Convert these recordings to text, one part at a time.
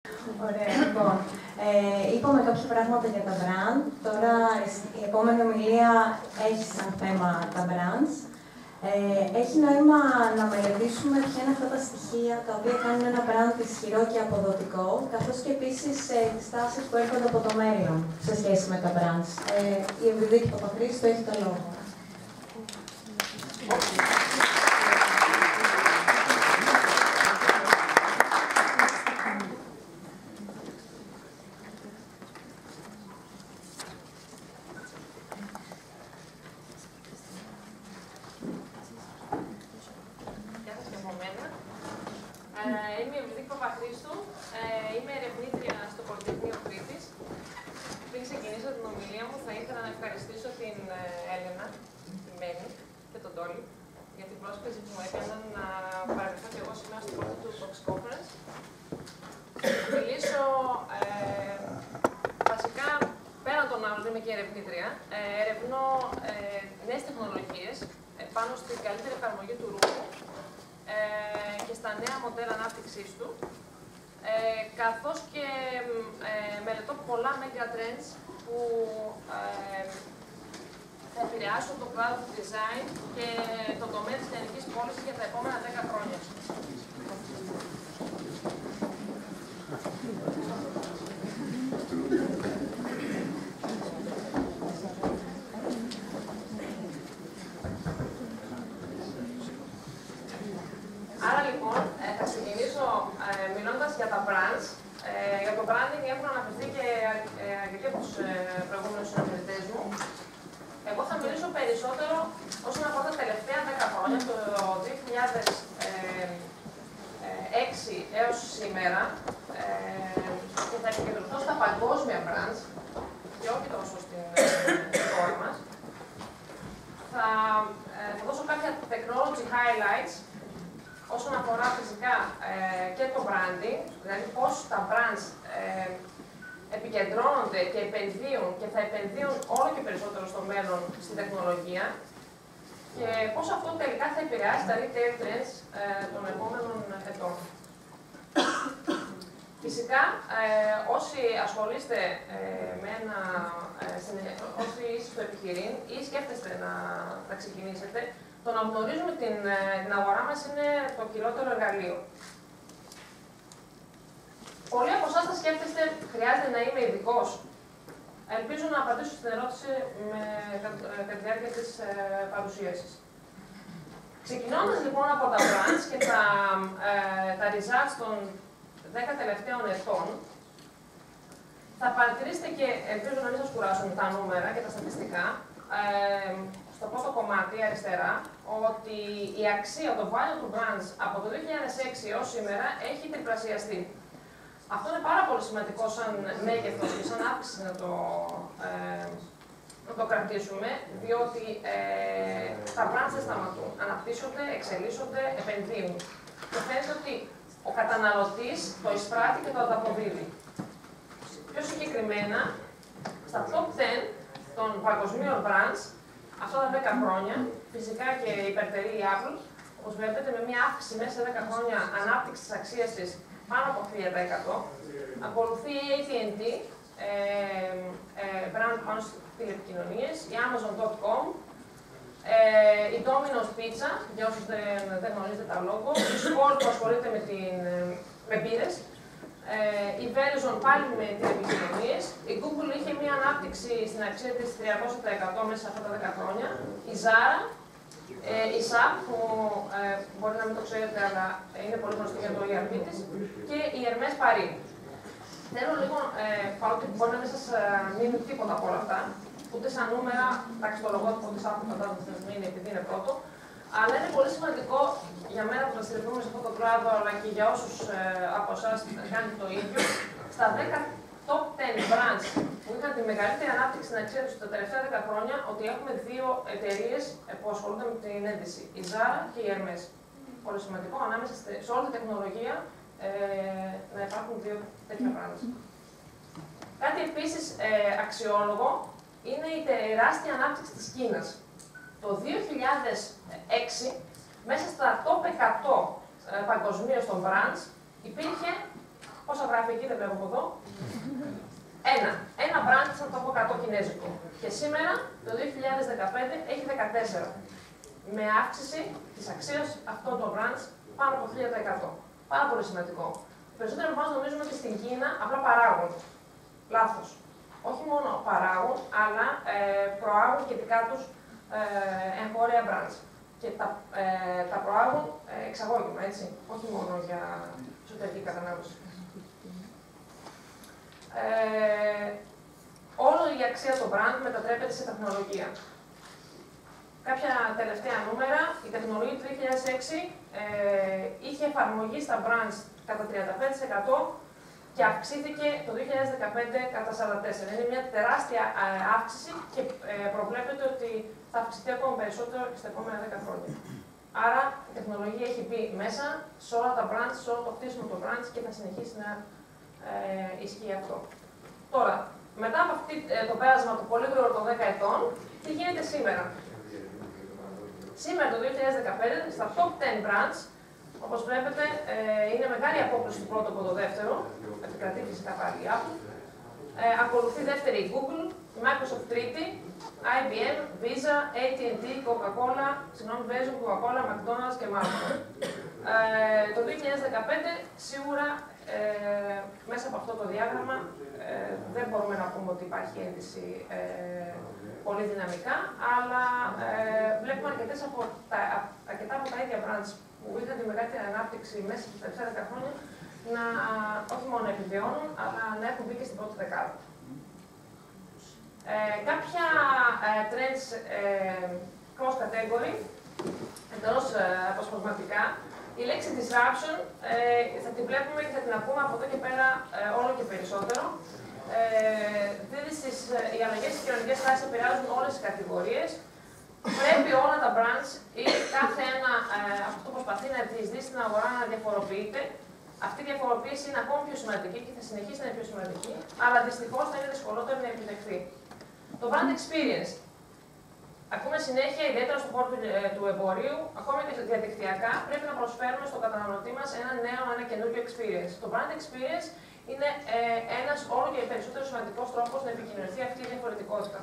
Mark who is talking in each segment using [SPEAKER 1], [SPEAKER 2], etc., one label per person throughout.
[SPEAKER 1] Ωραία, λοιπόν. Είπαμε κάποια πράγματα για τα brand. Τώρα η επόμενη ομιλία έχει σαν θέμα τα brands. Έχει νόημα να μελετήσουμε ποια είναι αυτά τα στοιχεία τα οποία κάνουν ένα brand ισχυρό και αποδοτικό, καθώς και επίσης τις τάσεις που έρχονται από το μέλλον σε σχέση με τα brands. Η Ευρυδίκη Παπαχρήστου έχει το λόγο.
[SPEAKER 2] Είμαι η Ευρυδίκη Παπαχρήστου, είμαι ερευνήτρια στο Πολυτεχνείο Κρήτης. Πριν ξεκινήσω την ομιλία μου, θα ήθελα να ευχαριστήσω την Έλενα, τη Μένη και τον Τόλι για την πρόσκληση που μου έκαναν να παρευρεθώ και εγώ σήμερα στο πρώτο του Box Conference. Θα μιλήσω βασικά πέραν των άλλων, είμαι και ερευνήτρια. Ερευνώ νέες τεχνολογίες πάνω στην καλύτερη εφαρμογή του ρούχου και στα νέα μοντέλα ανάπτυξής του, καθώς και μελετώ πολλά mega trends που θα επηρεάσουν το κλάδο του design και το τομέα της λιανικής πώλησης για τα επόμενα 10 χρόνια. Άρα λοιπόν, θα ξεκινήσω μιλώντας για τα brands. Για το branding έχουν αναφερθεί και αρκετοί από τους προηγούμενους συνομιλητές μου. Εγώ θα μιλήσω περισσότερο όσον αφορά τα τελευταία 10 χρόνια, το 2006 έως σήμερα, και θα επικεντρωθώ στα παγκόσμια brands και όχι τόσο στην χώρα μας. Θα δώσω κάποια technology highlights όσον αφορά φυσικά και το branding, δηλαδή πώς τα brands επικεντρώνονται και επενδύουν και θα επενδύουν όλο και περισσότερο στο μέλλον στην τεχνολογία και πώς αυτό τελικά θα επηρεάσει τα retail trends των επόμενων ετών. Φυσικά, όσοι ασχολείστε με όσοι είστε στο επιχειρήν ή σκέφτεστε να ξεκινήσετε, το να γνωρίζουμε την αγορά μας είναι το κυριότερο εργαλείο. Πολλοί από εσάς θα σκέφτεστε, χρειάζεται να είμαι ειδικός. Ελπίζω να απαντήσω στην ερώτηση κατά τη διάρκεια της παρουσίασης. Ξεκινώντας λοιπόν από τα brands και τα results των 10 τελευταίων ετών, θα παρατηρήσετε και ελπίζω να μην σας κουράσουν τα νούμερα και τα στατιστικά, στο πρώτο κομμάτι αριστερά, ότι η αξία, το value του brands από το 2006 έως σήμερα έχει τριπλασιαστεί. Αυτό είναι πάρα πολύ σημαντικό σαν μέγεθος και σαν αύξηση να το κρατήσουμε, διότι τα brands δεν σταματούν. Αναπτύσσονται, εξελίσσονται, επενδύουν. Και φαίνεται ότι ο καταναλωτής το εισπράττει και το ανταποδίδει. Πιο συγκεκριμένα, στα top 10 των παγκοσμίων brands, αυτά τα 10 χρόνια, φυσικά και υπερτερεί η Apple, όπως βλέπετε, με μια αύξηση μέσα σε 10 χρόνια ανάπτυξη της αξίας της πάνω από 1000%. Ακολουθεί η AT&T, brand πάνω στις τηλεπικοινωνίες, η Amazon.com, η Domino's Pizza, για όσους δεν γνωρίζετε τα λόγο, η Skol που ασχολείται με μπύρες, η Verizon πάλι με τηλεπικοινωνίες, η Google είχε μια ανάπτυξη στην αξία της 300% μέσα σε αυτά τα 10 χρόνια, η Zara, η SAP, που μπορεί να μην το ξέρετε, αλλά είναι πολύ γνωστή για το ERP της, και η Hermès Paris. Θέλω λίγο, παρότι μπορεί να μην σας μείνει τίποτα από όλα αυτά, ούτε σαν νούμερα, εντάξει το λογότυπο της Apple φαντάζομαι θα σας μείνει επειδή είναι πρώτο, αλλά είναι πολύ σημαντικό για μένα που δραστηριοποιούμε σε αυτό το κλάδο, αλλά και για όσους από εσάς κάνετε το ίδιο, στα 10 top 10 brands που είχαν τη μεγαλύτερη ανάπτυξη στην αξία τους τα τελευταία 10 χρόνια, ότι έχουμε δύο εταιρείες που ασχολούνται με την ένδυση, η Zara και η Hermès. Πολύ σημαντικό, ανάμεσα σε όλη τη τεχνολογία να υπάρχουν δύο τέτοια brands. Κάτι επίσης αξιόλογο είναι η τεράστια ανάπτυξη της Κίνας. Το 2006, μέσα στα top 100 παγκοσμίως των brands, υπήρχε Πόσα γράφει εκεί, δεν βλέπω από εδώ. Ένα brand, θα το πω 100 κινέζικο. Και σήμερα, το 2015, έχει 14. Με αύξηση της αξίας αυτών των brands πάνω από 1000%. Πάρα πολύ σημαντικό. Περισσότερο από εμάς νομίζουμε ότι στην Κίνα απλά παράγουν. Λάθος. Όχι μόνο παράγουν, αλλά προάγουν και δικά τους εγχώρια brands. Και τα προάγουν εξαγώγημα, έτσι. Όχι μόνο για εσωτερική κατανάλωση. Όλη η αξία του brand μετατρέπεται σε τεχνολογία. Κάποια τελευταία νούμερα, η τεχνολογία του 2006 είχε εφαρμογή στα brands κατά 35% και αυξήθηκε το 2015 κατά 44%. Είναι μια τεράστια αύξηση και προβλέπεται ότι θα αυξηθεί ακόμα περισσότερο στα επόμενα 10 χρόνια. Άρα η τεχνολογία έχει μπει μέσα σε όλα τα brands, σε όλο το χτίσιμο των brands και θα συνεχίσει να ισχύει αυτό. Τώρα, μετά από το πέρασμα του πολύ γρήγορο των 10 ετών, τι γίνεται σήμερα. Σήμερα το 2015, στα top 10 brands, όπως βλέπετε, είναι μεγάλη απόκληση του πρώτου από το δεύτερο, επικρατεί φυσικά πάλι η Apple. Ακολουθεί δεύτερη η Google, η Microsoft τρίτη, IBM, Visa, AT&T, Coca-Cola, Virgin, Coca-Cola, McDonald's και Microsoft. Το 2015, σίγουρα, μέσα από αυτό το διάγραμμα, δεν μπορούμε να πούμε ότι υπάρχει ένδυση πολύ δυναμικά, αλλά βλέπουμε αρκετά από τα ίδια brands που είχαν τη μεγαλύτερη ανάπτυξη μέσα στα τελευταία 10 χρόνια να όχι μόνο να επιβιώνουν, αλλά να έχουν μπει και στην πρώτη δεκάδα. Κάποια trends cross-category, εντελώς αποσπασματικά. Η λέξη disruption θα την βλέπουμε και θα την ακούμε από εδώ και πέρα όλο και περισσότερο. Οι αλλαγές στις κοινωνικές τάσεις επηρεάζουν όλες τις κατηγορίες. Πρέπει όλα τα brands ή κάθε ένα από αυτό που προσπαθεί να διεισδύσει στην αγορά να διαφοροποιείται. Αυτή η διαφοροποίηση είναι ακόμη πιο σημαντική και θα συνεχίσει να είναι πιο σημαντική, αλλά δυστυχώς θα είναι δυσκολότερο να επιτευχθεί. Το brand experience. Ακούμε συνέχεια, ιδιαίτερα στον χώρο του εμπορίου, ακόμα και διαδικτυακά, πρέπει να προσφέρουμε στον καταναλωτή μας ένα καινούργιο experience. Το brand experience είναι ένας όλο και περισσότερο σημαντικός τρόπος να επικοινωνηθεί αυτή η διαφορετικότητα.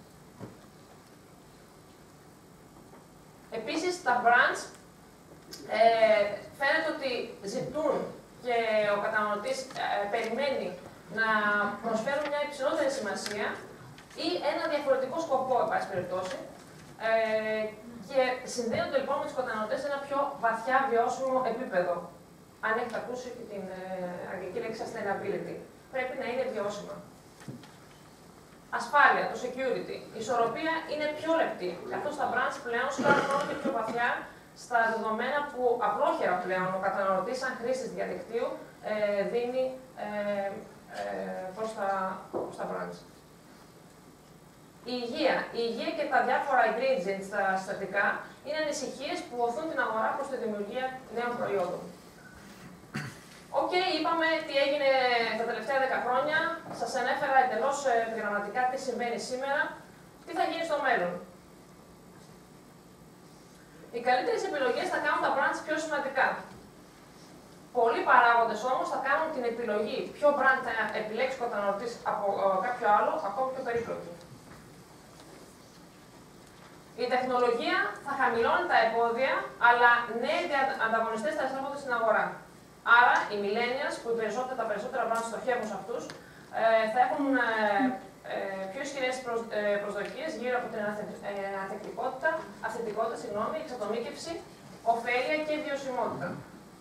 [SPEAKER 2] Επίσης, τα brands φαίνεται ότι ζητούν και ο καταναλωτής περιμένει να προσφέρουν μια υψηλότερη σημασία ή ένα διαφορετικό σκοπό, εν πάση περιπτώσει, και συνδέονται λοιπόν με τους καταναλωτές σε ένα πιο βαθιά βιώσιμο επίπεδο. Αν έχετε ακούσει και την αγγλική λέξη sustainability, πρέπει να είναι βιώσιμα. Ασφάλεια, το security. Η ισορροπία είναι πιο λεπτή, καθώς τα brands πλέον σκάρουν όλο και πιο βαθιά στα δεδομένα που απλόχερα πλέον ο καταναλωτής, σαν χρήστης διαδικτύου, δίνει προς τα brands. Η υγεία και τα διάφορα ingredients, τα συστατικά, είναι ανησυχίες που οθούν την αγορά προς τη δημιουργία νέων προϊόντων. Είπαμε τι έγινε τα τελευταία 10 χρόνια. Σας ανέφερα εντελώς επιγραμματικά τι συμβαίνει σήμερα. Τι θα γίνει στο μέλλον. Οι καλύτερες επιλογές θα κάνουν τα brands πιο σημαντικά. Πολλοί παράγοντες όμως θα κάνουν την επιλογή ποιο brand θα επιλέξει ο καταναλωτής από κάποιο άλλο, ακόμη πιο περίπλοκη. Η τεχνολογία θα χαμηλώνει τα εμπόδια, αλλά νέοι ανταγωνιστές θα εισέρχονται στην αγορά. Άρα, οι millennials, που τα περισσότερα brands στοχεύουν σε αυτούς, θα έχουν πιο ισχυρές προσδοκίες γύρω από την αυθεντικότητα, εξατομίκευση, ωφέλεια και βιωσιμότητα.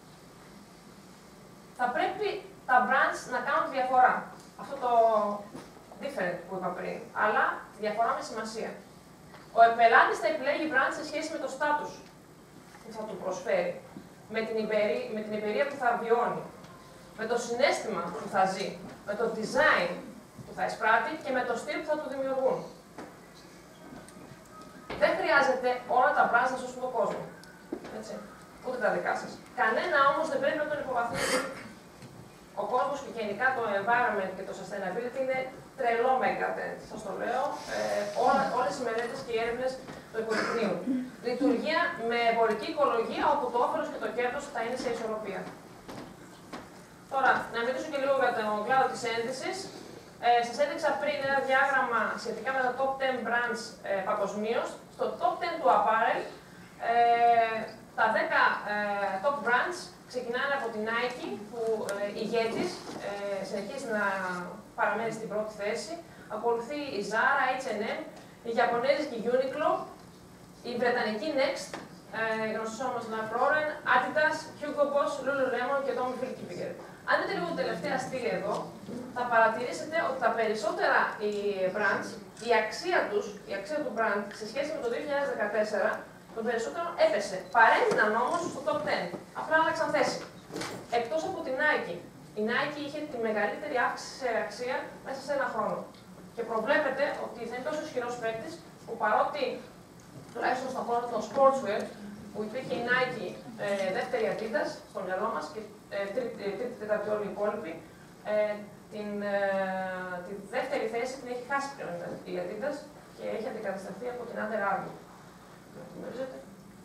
[SPEAKER 2] Θα πρέπει τα brands να κάνουν διαφορά. Αυτό το different που είπα πριν, αλλά διαφορά με σημασία. Ο πελάτης θα επιλέγει brand σε σχέση με το status που θα του προσφέρει, με την εμπειρία που θα βιώνει, με το συναίσθημα που θα ζει, με το design που θα εισπράττει και με το στυλ που θα του δημιουργούν. Δεν χρειάζεται όλα τα brands να σώσουν τον κόσμο. Έτσι. Ούτε τα δικά σας. Κανένα όμως δεν πρέπει να τον υποβαθμίσει. Ο κόσμος και γενικά το environment και το sustainability είναι τρελό megatrend. Σας το λέω. Όλες οι μελέτες και οι έρευνες το υποδεικνύουν. Λειτουργία με εμπορική οικολογία, όπου το όφελος και το κέρδος θα είναι σε ισορροπία. Τώρα, να μιλήσω και λίγο για τον κλάδο της ένδυσης. Σας έδειξα πριν ένα διάγραμμα σχετικά με τα top 10 brands παγκοσμίως. Στο top 10 του apparel, τα 10 top brands ξεκινάνε από την Nike, που ηγέτης, συνεχίζει να παραμένει στην πρώτη θέση. Ακολουθεί η Zara, H&M, η Ιαπωνέζικη Uniqlo, η Βρετανική Next, γνωστός όμως Ralph Lauren, Adidas, Hugo Boss, Lululemon και Tommy Hilfiger. Αν δείτε λίγο την τελευταία στήλη εδώ, θα παρατηρήσετε ότι τα περισσότερα οι brands, η αξία του brand σε σχέση με το 2014, το περισσότερο έπεσε. Παρέμειναν όμως στο top 10. Απλά άλλαξαν θέση. Εκτός από την Nike. Η Nike είχε τη μεγαλύτερη αύξηση σε αξία μέσα σε ένα χρόνο. Και προβλέπεται ότι θα είναι τόσο ισχυρός παίκτης που παρότι τουλάχιστον στον χώρο των sportswear, που υπήρχε η Nike δεύτερη Adidas στο μυαλό μας και τρίτη, τέταρτη όλοι οι υπόλοιποι, τη δεύτερη θέση την έχει χάσει πλέον η Adidas και έχει αντικατασταθεί από την Under Armour. Γνωρίζετε.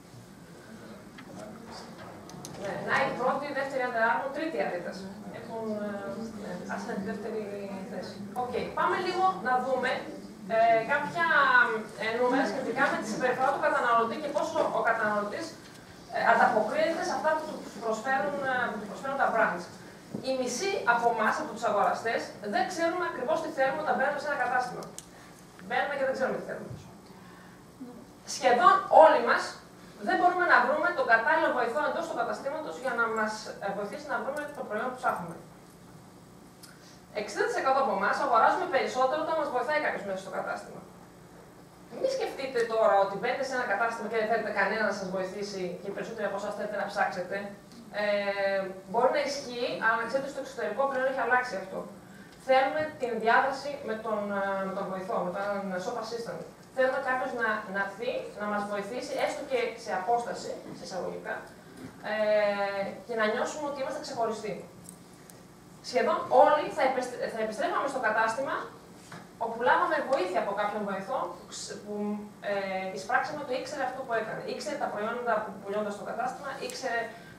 [SPEAKER 2] Ναι, Nike πρώτη, δεύτερη Under Armour, τρίτη Adidas. Έχουν άσχετα τη δεύτερη θέση. Okay. Πάμε λίγο να δούμε κάποια νούμερα σχετικά με τη συμπεριφορά του καταναλωτή και πόσο ο καταναλωτής ανταποκρίνεται σε αυτά που του προσφέρουν τα brands. Οι μισοί από εμάς, από τους αγοραστές, δεν ξέρουμε ακριβώς τι θέλουμε όταν μπαίνουμε σε ένα κατάστημα. Μπαίνουμε και δεν ξέρουμε τι θέλουμε. Σχεδόν όλοι μας δεν μπορούμε να βρούμε τον κατάλληλο βοηθό εντός του καταστήματος για να μας βοηθήσει να βρούμε το προϊόν που ψάχνουμε. 60% από εμάς αγοράζουμε περισσότερο όταν μας βοηθάει κάποιος μέσα στο κατάστημα. Μην σκεφτείτε τώρα ότι μπαίνετε σε ένα κατάστημα και δεν θέλετε κανένα να σας βοηθήσει και οι περισσότεροι από εσάς θέλετε να ψάξετε. Μπορεί να ισχύει, αλλά να ξέρετε στο εξωτερικό πλέον έχει αλλάξει αυτό. Θέλουμε την διάδραση με τον βοηθό, με τον shop assistant. Θέλουμε κάποιος να έρθει, να μας βοηθήσει, έστω και σε απόσταση, σε εισαγωγικά, και να νιώσουμε ότι είμαστε ξεχωριστοί. Σχεδόν όλοι θα επιστρέφαμε στο κατάστημα όπου λάβαμε βοήθεια από κάποιον βοηθό που εισπράξαμε ότι ήξερε αυτό που έκανε. Ήξερε τα προϊόντα που πουλιόνταν στο κατάστημα, ήξερε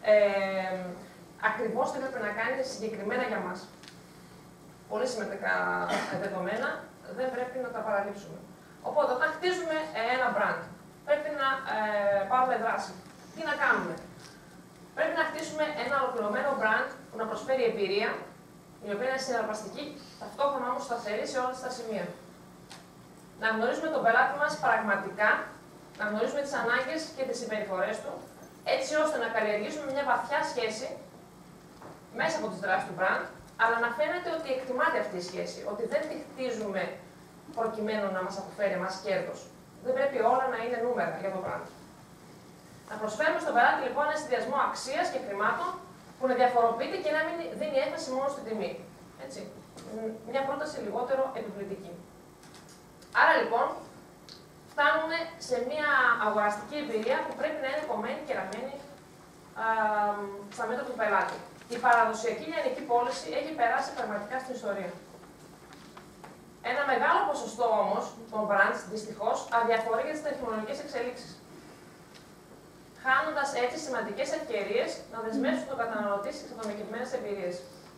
[SPEAKER 2] ακριβώς τι έπρεπε να κάνει συγκεκριμένα για μας. Πολύ σημαντικά δεδομένα, δεν πρέπει να τα παραλείψουμε. Οπότε, όταν χτίζουμε ένα brand, πρέπει να πάρουμε δράση. Τι να κάνουμε? Πρέπει να χτίσουμε ένα ολοκληρωμένο brand που να προσφέρει εμπειρία, η οποία είναι συναρπαστική, ταυτόχρονα όμως σταθερή σε όλα τα σημεία. Να γνωρίζουμε τον πελάτη μας πραγματικά, να γνωρίζουμε τις ανάγκες και τις συμπεριφορές του, έτσι ώστε να καλλιεργήσουμε μια βαθιά σχέση μέσα από τις δράσεις του brand, αλλά να φαίνεται ότι εκτιμάται αυτή η σχέση, ότι δεν τη χτίζουμε προκειμένου να μας αποφέρει εμάς κέρδος. Δεν πρέπει όλα να είναι νούμερα για το brand. Να προσφέρουμε στον πελάτη λοιπόν ένα συνδυασμό αξίας και χρημάτων που να διαφοροποιείται και να μην δίνει έμφαση μόνο στην τιμή. Έτσι. Μια πρόταση λιγότερο επιβλητική. Άρα λοιπόν, φτάνουμε σε μια αγοραστική εμπειρία που πρέπει να είναι κομμένη και ραμμένη στα μέτρα του πελάτη. Η παραδοσιακή λιανική πώληση έχει περάσει πραγματικά στην ιστορία. Ένα μεγάλο ποσοστό όμως των brands δυστυχώς αδιαφορεί για τις τεχνολογικές εξελίξεις, χάνοντας έτσι σημαντικές ευκαιρίες να δεσμεύσουν τον καταναλωτή σε εξατομικευμένες εμπειρίες.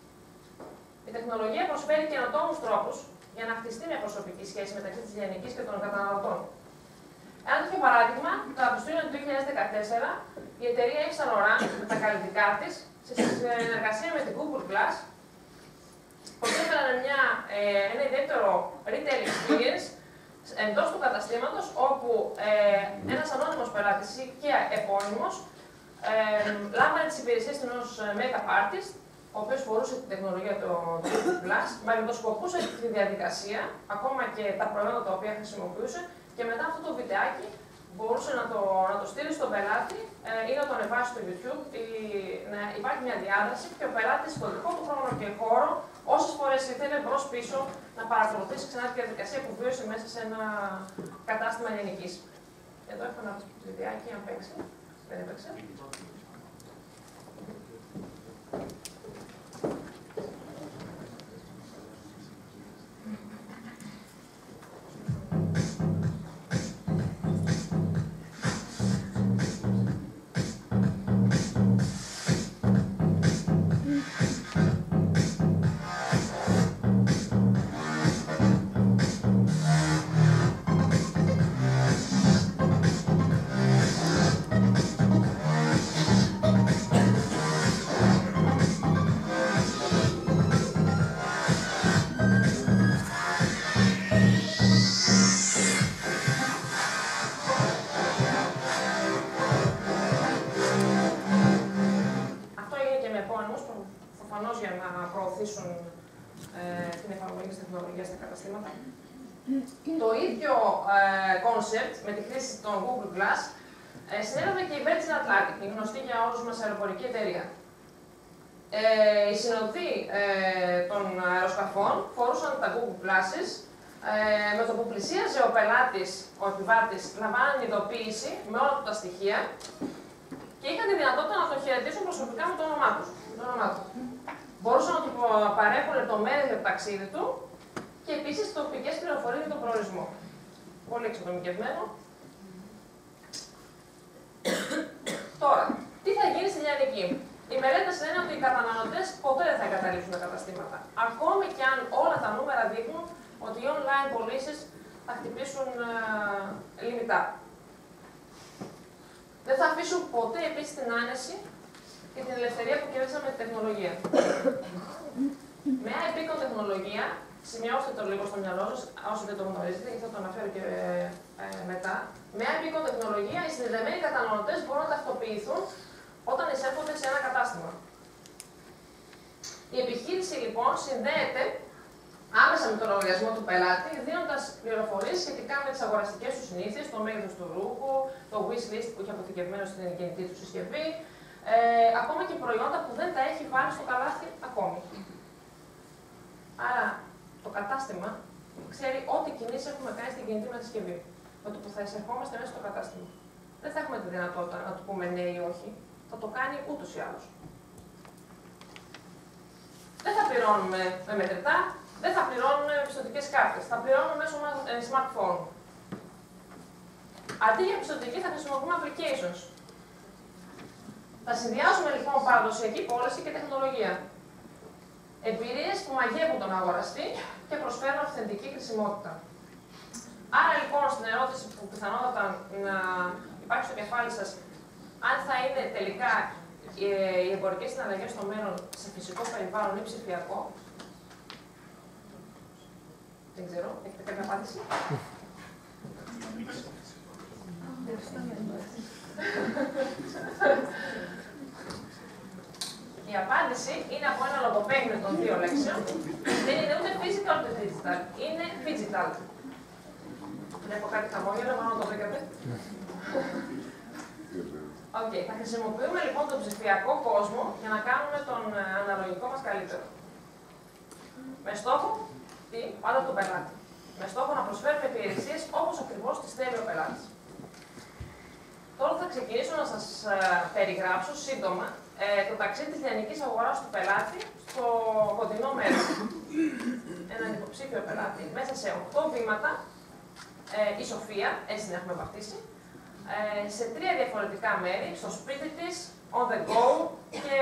[SPEAKER 2] Η τεχνολογία προσφέρει καινοτόμους τρόπους για να χτιστεί μια προσωπική σχέση μεταξύ της λιανικής και των καταναλωτών. Ένα τέτοιο παράδειγμα, το Απρίλιο του 2014, η εταιρεία Yves Saint Laurent με τα καλλιτικά της, σε συνεργασία με την Google Glass, προσέφεραν ένα ιδιαίτερο retail experience εντός του καταστήματος, όπου ένας ανώνυμος πελάτης και επώνυμος λάμβανε τις υπηρεσίες ενός make-up artist, ο οποίος φορούσε την τεχνολογία του Google Glass, μαγνητοσκοπούσε τη διαδικασία, ακόμα και τα προϊόντα τα οποία χρησιμοποιούσε, και μετά αυτό το βιντεάκι μπορούσε να το στείλει στον πελάτη ή να το ανεβάσει στο YouTube, να υπάρχει μια διάδραση και ο πελάτης στο δικό του χρόνο και χώρο, όσες φορές ήθελε μπρος-πίσω, να παρακολουθήσει ξανά τη διαδικασία που βίωσε μέσα σε ένα κατάστημα λιανικής. Εδώ έχω ένα βιντεάκι, αν παίξει. Δεν έπαιξε. προωθήσουν την εφαρμογή της τεχνολογίας στα καταστήματα. Το ίδιο concept με τη χρήση των Google Glass συνέλαβε και η Virgin Atlantic, η γνωστή για όλους μας αεροπορική εταιρεία. Οι συνοδοί των αεροσκαφών φορούσαν τα Google Glasses, με το που πλησίαζε ο πελάτης, ο επιβάτης, λαμβάναν ειδοποίηση με όλα τα στοιχεία και είχαν τη δυνατότητα να τον χαιρετήσουν προσωπικά με το όνομά του. Μπορούσαν να του παρέχουν λεπτομέρειες για το ταξίδι του και επίσης τοπικές πληροφορίες για τον προορισμό. Πολύ εξατομικευμένο. Τώρα, τι θα γίνει στη λιανική. Οι μελέτες λένε ότι οι καταναλωτές ποτέ δεν θα εγκαταλείψουν τα καταστήματα. Ακόμη και αν όλα τα νούμερα δείχνουν ότι οι online πωλήσεις θα χτυπήσουν λιμιτά. Δεν θα αφήσουν ποτέ επίσης την άνεση και την ελευθερία που κέρδισαν με τη τεχνολογία. Με επίκον τεχνολογία, σημειώστε το λίγο στο μυαλό σας, όσοι δεν το γνωρίζετε, και θα το αναφέρω και μετά. Με επίκον τεχνολογία, οι συνδεδεμένοι καταναλωτές μπορούν να ταυτοποιηθούν όταν εισέρχονται σε ένα κατάστημα. Η επιχείρηση λοιπόν συνδέεται άμεσα με τον λογαριασμό του πελάτη, δίνοντας πληροφορίες σχετικά με τις αγοραστικές του συνήθειες, το μέγεθος του ρούχου, το wish list που έχει αποθηκευμένο στην κινητή του συσκευή, ακόμα και προϊόντα που δεν τα έχει βάλει στο καλάθι ακόμη. Άρα το κατάστημα ξέρει ό,τι κινήσεις έχουμε κάνει στην κινητή μας συσκευή, με το που θα εισερχόμαστε μέσα στο κατάστημα. Δεν θα έχουμε τη δυνατότητα να του πούμε ναι ή όχι, θα το κάνει ούτως ή άλλως. Δεν θα πληρώνουμε με μετρητά, δεν θα πληρώνουμε με πιστωτικές κάρτες, θα πληρώνουμε μέσω smartphone. Αντί για πιστωτική θα χρησιμοποιούμε applications. Θα συνδυάσουμε λοιπόν παραδοσιακή πώληση και τεχνολογία. Εμπειρίες που μαγεύουν τον αγοραστή και προσφέρουν αυθεντική χρησιμότητα. Άρα λοιπόν στην ερώτηση που πιθανότατα να υπάρχει στο κεφάλι σας, αν θα είναι τελικά οι εμπορικές συναλλαγές στο μέλλον σε φυσικό περιβάλλον ή ψηφιακό, δεν ξέρω, έχετε κάποια απάντηση? Η απάντηση είναι από ένα λογοπαίγνιο των δύο λέξεων. Δεν είναι ούτε physical ούτε digital. Είναι digital. Βλέπω κάτι χαμόγελο, μάλλον το βρήκατε. Okay. Θα χρησιμοποιούμε λοιπόν τον ψηφιακό κόσμο για να κάνουμε τον αναλογικό μας καλύτερο. Με στόχο πάντα τον πελάτη. Με στόχο να προσφέρουμε υπηρεσίες όπως ακριβώς τις θέλει ο πελάτης. Τώρα θα ξεκινήσω να σας περιγράψω σύντομα το ταξίδι της λιανικής αγοράς του πελάτη στο κοντινό μέρος. Έναν υποψήφιο πελάτη μέσα σε 8 βήματα, η Σοφία, έτσι την έχουμε βαφτίσει, σε 3 διαφορετικά μέρη, στο σπίτι της, on the go και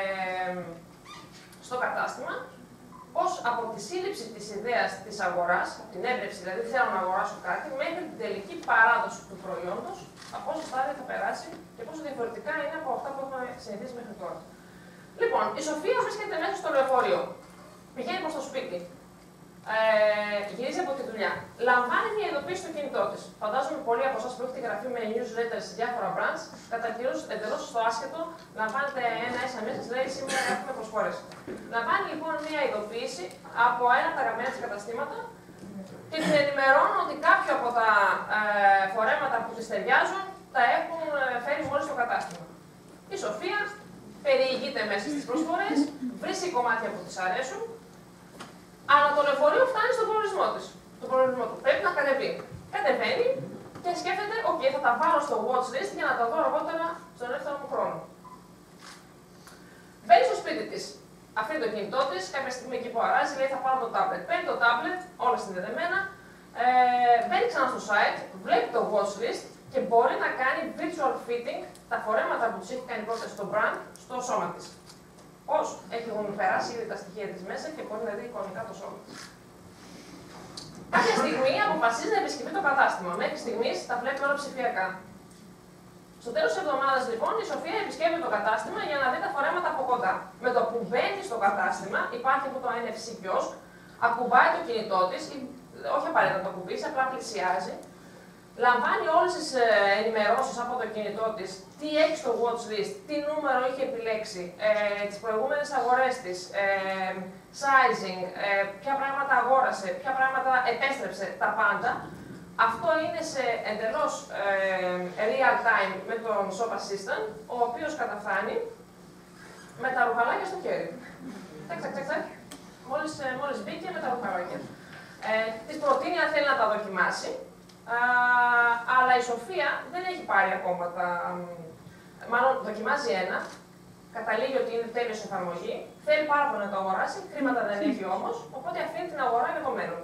[SPEAKER 2] στο κατάστημα, πώς από τη σύλληψη της ιδέας της αγοράς, από την έμπνευση, δηλαδή θέλω να αγοράσω κάτι, μέχρι την τελική παράδοση του προϊόντος, από πόσο στάδια θα περάσει και πόσο διαφορετικά είναι από αυτά που έχουμε συνηθίσει μέχρι τώρα. Λοιπόν, η Σοφία βρίσκεται μέσα στο λεωφορείο. Πηγαίνει προς το σπίτι. Γυρίζει από τη δουλειά. Λαμβάνει μια ειδοποίηση στο κινητό της. Φαντάζομαι πολλοί από εσάς που έχετε γραφεί με newsletters σε διάφορα brands, κατά κυρίως εντελώς στο άσχετο, λαμβάνετε ένα SMS, σας λέει σήμερα έχουμε προσφορές. Λαμβάνει λοιπόν μια ειδοποίηση από ένα από τα αγαπημένα της καταστήματα και την ενημερώνουν ότι κάποια από τα φορέματα που της ταιριάζουν τα έχουν φέρει μόλις στο κατάστημα. Η Σοφία περιηγείται μέσα στις προσφορές, βρίσκει κομμάτια που της αρέσουν, αλλά το λεωφορείο φτάνει στον προορισμό της. Πρέπει να κατεβεί. Κατεβαίνει και σκέφτεται, OK, θα τα βάλω στο watch list για να τα δω αργότερα στον ελεύθερο μου χρόνο. Μπαίνει στο σπίτι της. Αφήνει το κινητό της, κάποια στιγμή εκεί που αράζει, λέει θα πάρω το tablet. Παίρνει το tablet, όλα συνδεδεμένα, μπαίνει ξανά στο site, βλέπει το watch list και μπορεί να κάνει virtual fitting τα φορέματα που της έχει κάνει πρώτα στο brand στο σώμα της. Πώς έχουν περάσει ήδη τα στοιχεία της μέσα και μπορεί να δει εικονικά το σώμα της. Κάποια στιγμή αποφασίζει να επισκεφτεί το κατάστημα. Μέχρι στιγμής τα βλέπει όλα ψηφιακά. Στο τέλος της εβδομάδας, λοιπόν, η Σοφία επισκέπτεται το κατάστημα για να δει τα φορέματα από κοντά. Με το που μπαίνει στο κατάστημα, υπάρχει αυτό το NFC kiosk, ακουμπάει το κινητό της, όχι απαραίτητα να το ακουμπήσει, απλά πλησιάζει. Λαμβάνει όλες τις ενημερώσεις από το κινητό της, τι έχει στο watch list, τι νούμερο έχει επιλέξει, τις προηγούμενες αγορές της, sizing, ποια πράγματα αγόρασε, ποια πράγματα επέστρεψε, τα πάντα. Αυτό είναι σε εντελώς real time με τον Shop Assistant, ο οποίος καταφθάνει με τα ρουχαλάκια στο χέρι. Τσακ. Μόλις μπήκε με τα ρουχαλάκια. Της προτείνει αν θέλει να τα δοκιμάσει, αλλά η Σοφία δεν έχει πάρει ακόμα τα... Μάλλον δοκιμάζει ένα, καταλήγει ότι είναι τέλειος εφαρμογή, θέλει πάρα πολύ να το αγοράσει, χρήματα δεν έχει όμως, οπότε αφήνει την αγορά για το μέλλον.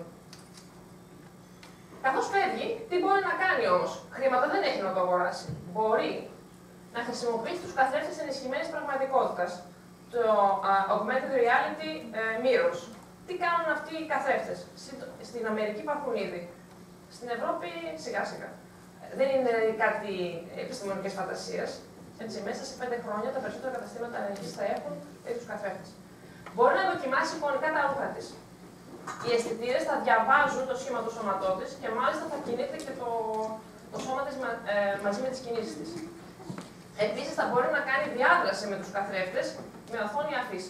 [SPEAKER 2] Καθώς φεύγει, τι μπορεί να κάνει όμως? Χρήματα δεν έχει να το αγοράσει. Μπορεί να χρησιμοποιήσει τους καθρέφτες ενισχυμένης πραγματικότητας, το Augmented Reality Mirrors. Τι κάνουν αυτοί οι καθρέφτες? Στην Αμερική υπάρχουν ήδη. Στην Ευρώπη σιγά-σιγά. Δεν είναι κάτι επιστημονικής φαντασίας. Έτσι, μέσα σε 5 χρόνια τα περισσότερα καταστήματα ενεργής θα έχουν τέτοιους καθρέφτες. Μπορεί να δοκιμάσει εικονικά τα ρούχα της. Οι αισθητήρες θα διαβάζουν το σχήμα του σώματό της και μάλιστα θα κινείται και το σώμα της μαζί με τις κινήσεις της. Επίσης θα μπορεί να κάνει διάδραση με τους καθρέφτες με οθόνη αφής.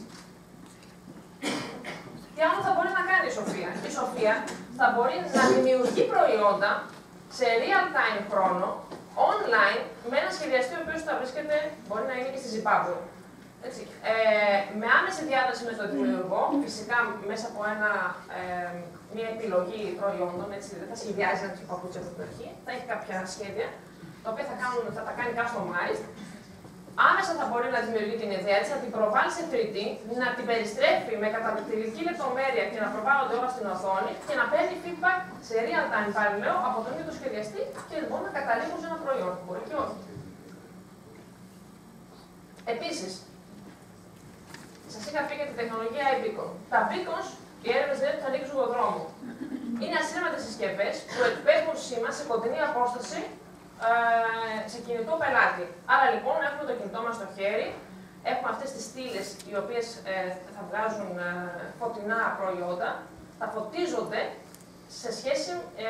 [SPEAKER 2] Τι άλλο θα μπορεί να κάνει η Σοφία? Η Σοφία θα μπορεί να δημιουργεί προϊόντα σε real-time χρόνο, online, με ένα σχεδιαστή ο οποίος θα βρίσκεται, μπορεί να είναι και στη Ζιμπάμπουε. Με άμεση διάδραση με τον δημιουργό, φυσικά μέσα από μια επιλογή προϊόντων, έτσι, δεν θα σχεδιάζει ένα τέτοιο παπούτσι από την αρχή, θα έχει κάποια σχέδια, τα οποία θα τα κάνει customized. Άμεσα θα μπορεί να δημιουργεί την ιδέα της, να την προβάλλει σε 3D, να την περιστρέφει με καταπληκτική λεπτομέρεια και να προβάλλονται όλα στην οθόνη και να παίρνει feedback σε real time, πάλι λέω, από τον ίδιο το σχεδιαστή και λοιπόν να καταλήγουν σε ένα προϊόν. Μπορεί και όχι. Επίσης, σας είχα πει για την τεχνολογία iBeacon. Τα beacons, οι έρευνες λένε ότι θα ανοίξουν τον δρόμο. Είναι ασύρματες συσκευές που εκπέμπουν σήμα σε κοντινή απόσταση σε κινητό πελάτη. Άρα λοιπόν έχουμε το κινητό μας στο χέρι, έχουμε αυτές τις στήλες οι οποίες θα βγάζουν φωτεινά προϊόντα, θα φωτίζονται σε σχέση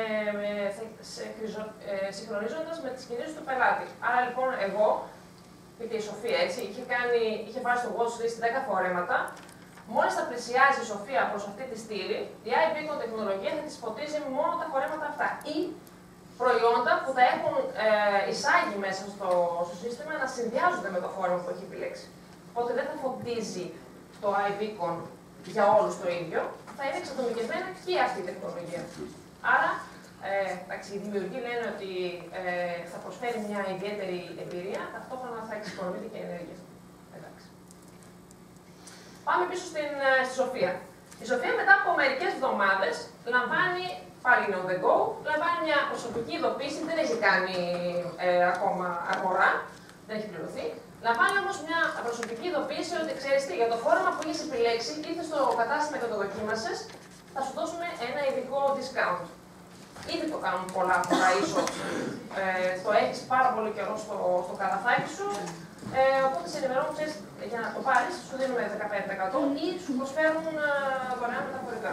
[SPEAKER 2] συγχρονίζοντας με τις κινήσεις του πελάτη. Άρα λοιπόν εγώ, και η Σοφία έτσι, είχε πάρει στο watch list 10 φορέματα. Μόλις θα πλησιάζει η Σοφία προς αυτή τη στήλη, η iBeacon τεχνολογία θα της φωτίζει μόνο τα φορέματα αυτά. Ή προϊόντα που θα έχουν εισάγει μέσα στο σύστημα να συνδυάζονται με το φόρεμα που έχει επιλέξει. Οπότε δεν θα φωτίζει το iBeacon για όλους το ίδιο, θα είναι εξατομικευμένα και αυτή η τεχνολογία. Άρα, οι δημιουργοί λένε ότι θα προσφέρει μια ιδιαίτερη εμπειρία, ταυτόχρονα θα εξοικονομείται και ενέργεια. Πάμε πίσω στη Σοφία. Η Σοφία μετά από μερικές εβδομάδες λαμβάνει, πάλι είναι on the go, λαμβάνει μια προσωπική ειδοποίηση, δεν έχει κάνει ακόμα αγορά, δεν έχει πληρωθεί. Λαμβάνει όμως μια προσωπική ειδοποίηση ότι ξέρεις τι, για το φόρεμα που έχεις επιλέξει, ήρθες στο κατάστημα και το δοκίμασες, θα σου δώσουμε ένα ειδικό discount. Ήδη το κάνουν πολλά e-shops. Το έχεις πάρα πολύ καιρό στο καλαθάκι σου. Οπότε σε ενημερώνουν, ξέρεις, για να το πάρεις, σου δίνουμε 15% ή σου προσφέρουν δωρεάν μεταφορικά.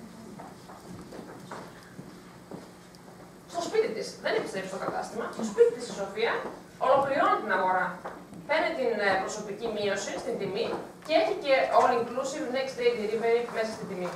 [SPEAKER 2] Στο σπίτι της, δεν επιστρέφει στο κατάστημα, στο σπίτι της η Σοφία ολοκληρώνει την αγορά. Παίρνει την προσωπική μείωση στην τιμή και έχει και all inclusive next day delivery μέσα στην τιμή.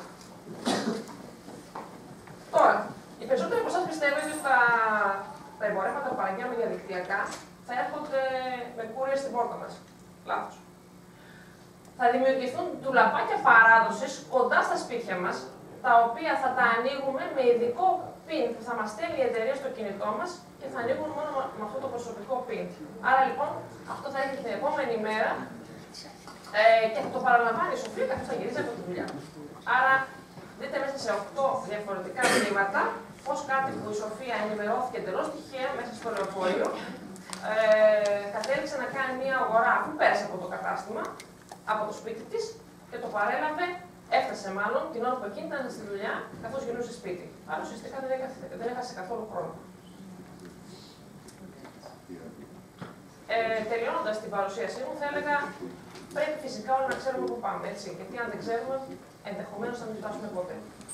[SPEAKER 2] Τώρα, οι περισσότεροι από εσάς πιστεύουν ότι τα εμπορεύματα που παραγγέλνουμε διαδικτυακά θα έρχονται με courier στην πόρτα μας. Λάθος. Θα δημιουργηθούν ντουλαπάκια παράδοσης κοντά στα σπίτια μας, τα οποία θα τα ανοίγουμε με ειδικό PIN που θα μας στέλνει η εταιρεία στο κινητό μας και θα ανοίγουν μόνο με αυτό το προσωπικό PIN. Άρα λοιπόν αυτό θα έχει την επόμενη μέρα και θα το παραλαμβάνει η Σοφία καθώς θα γυρίζει από τη δουλειά. Άρα δείτε μέσα σε 8 διαφορετικά βήματα πώς κάτι που η Σοφία ενημερώθηκε εντελώς τυχαία μέσα στο λεωφορείο κατέληξε να κάνει μια αγορά αφού πέρασε από το κατάστημα, από το σπίτι της και το παρέλαβε, έφτασε μάλλον την ώρα που εκείνη ήταν στη δουλειά καθώς γυρνούσε σπίτι. Άρα ουσιαστικά δεν έχασε καθόλου χρόνο. Τελειώνοντας την παρουσίασή μου, θα έλεγα πρέπει φυσικά όλοι να ξέρουμε πού πάμε, έτσι. Γιατί αν δεν ξέρουμε, ενδεχομένως θα μην φτάσουμε ποτέ.